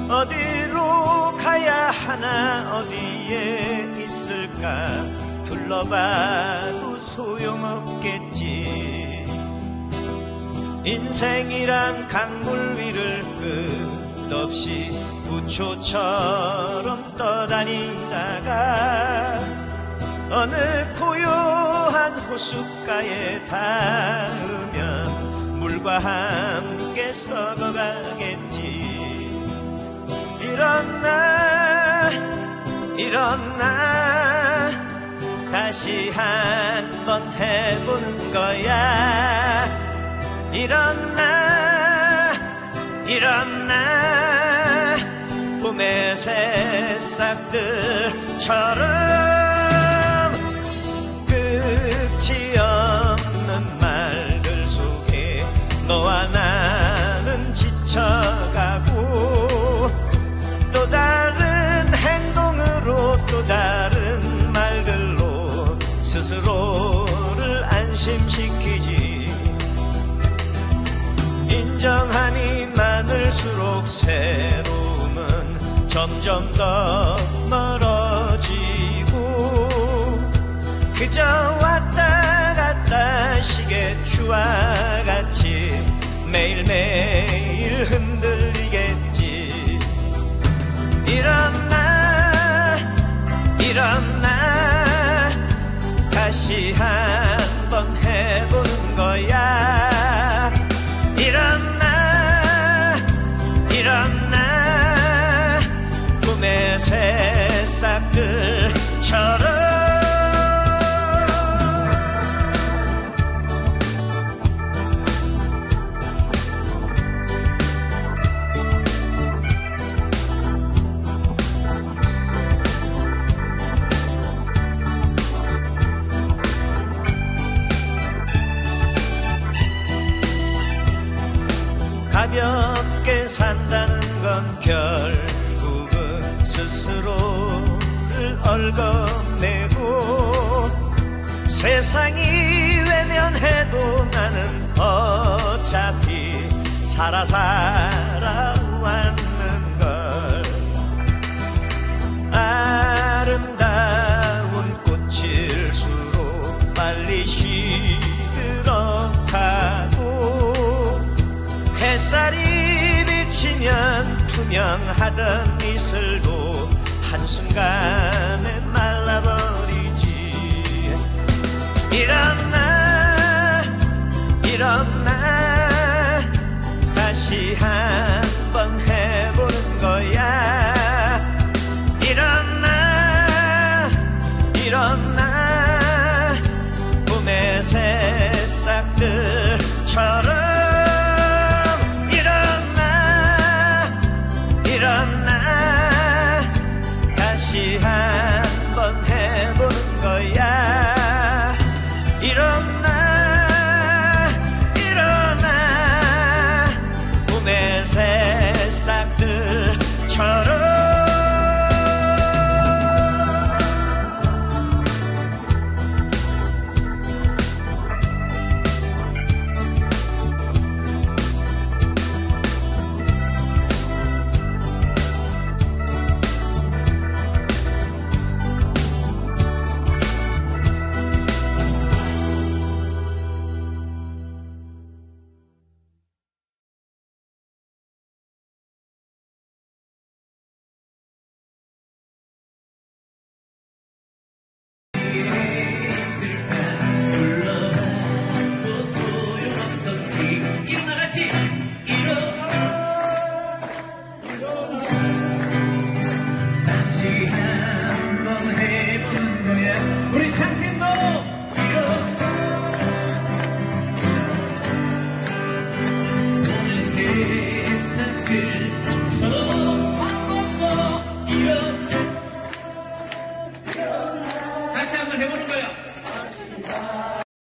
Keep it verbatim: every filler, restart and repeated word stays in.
어디로 가야 하나 어디에 있을까 둘러봐도 소용없겠지. 인생이란 강물 위를 끝없이 우초처럼 떠다니다가 어느 고요한 호숫가에 닿으면 물과 함께 썩어가겠지. 일어나 일어나 다시 한번 해보는 거야. 일어나 일어나 봄의 새싹들처럼 끝이 없는 말들 속에 너와 나는 지쳐가고 또 다른 행동으로 또 다른 말들로 스스로를 안심시키지. 인정하니 많을수록 새로움은 점점 더 멀어지고 그저 왔다 갔다 시계추와 같이 매일매일 흔들리겠지. 일어나 일어나 다시 한번 해보는 거야. 일어나 일어나 꿈의 새싹들처럼 가볍게 산다는 건 결국은 스스로를 얽어내고 세상이 외면해도 나는 어차피 살아 살아왔는 걸. 아름다운 꽃일수록 빨리 시들어가고 햇살이 비치면 투명하던 이슬도 한순간에 말라버리지. 일어나 일어나 다시 한번 해보는 거야. 일어나 일어나 봄의 새싹들처럼 일어나 다시 한